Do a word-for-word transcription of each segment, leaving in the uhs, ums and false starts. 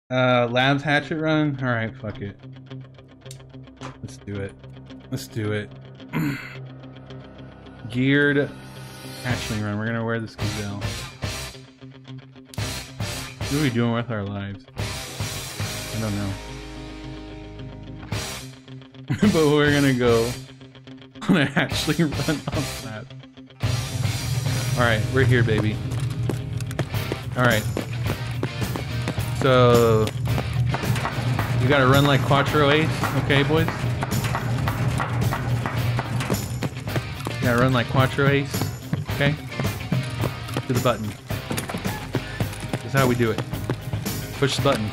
Uh, labs hatchet run? Alright, fuck it. Let's do it. Let's do it. Geared hatchling run. We're gonna wear this gazelle. What are we doing with our lives? I don't know. But we're gonna go on a hatchling run off map. Alright, we're here, baby. Alright. So you gotta run like Quattro Ace, okay, boys? You gotta run like Quattro Ace, okay? To the button. This is how we do it. Push the button.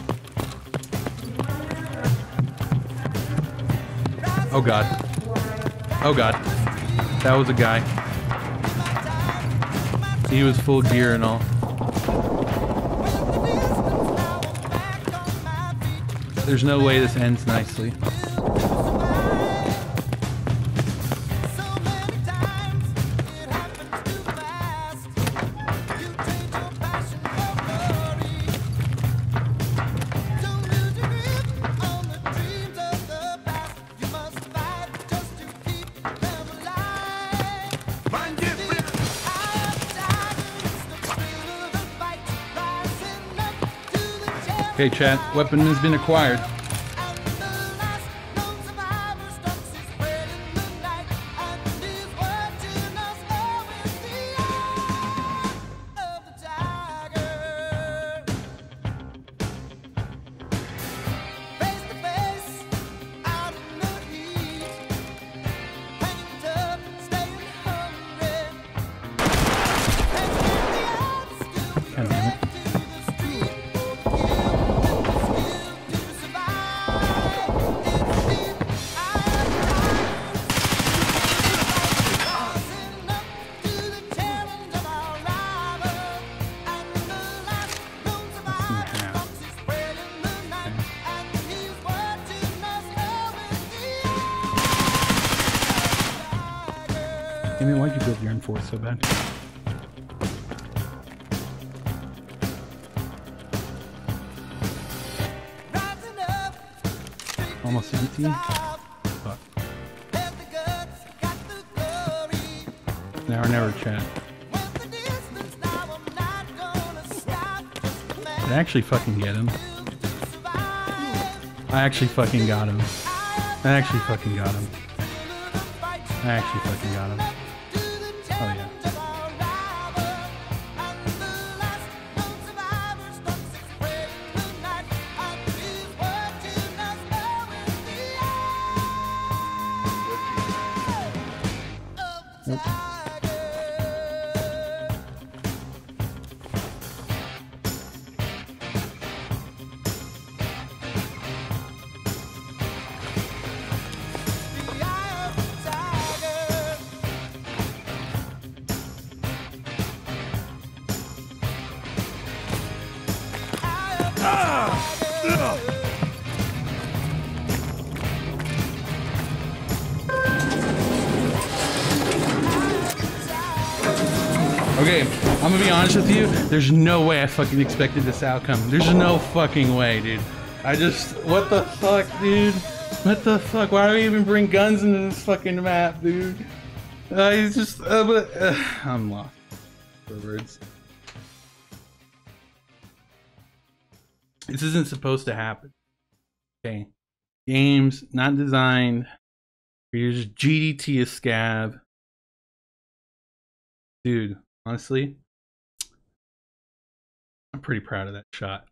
Oh god. Oh god. That was a guy. He was full gear and all. There's no way this ends nicely. Okay, chat. Weapon has been acquired. Amy, why'd you build your M four so bad? Almost empty. Fuck. Now or never, chat. Did I actually fucking get him? I actually fucking got him. I actually fucking got him. I actually fucking got him. Oh yeah. Nope. Okay, I'm gonna be honest with you, there's no way I fucking expected this outcome. There's no fucking way, dude. I just, what the fuck, dude? What the fuck? Why do we even bring guns into this fucking map, dude? Uh, it's just, uh, but, uh, I'm lost for words. This isn't supposed to happen. Okay. Games not designed for your G D T a scab. Dude, honestly, I'm pretty proud of that shot.